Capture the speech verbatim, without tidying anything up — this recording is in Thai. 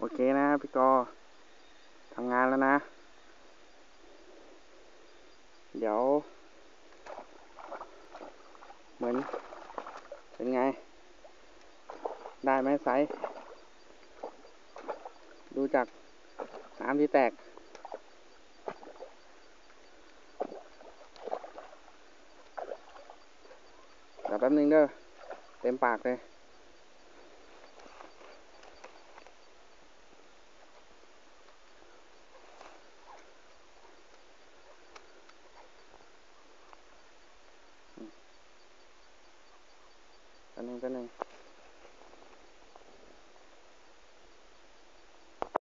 เคนะพี่กอทำงานแล้วนะ เดี๋ยว เหมือน เป็นไง ได้ไหมไซส์ดูจากน้ำที่แตกเดี๋ยวแป๊บนึงเด้อเต็มปากเลยแป๊บนึงแป๊บนึง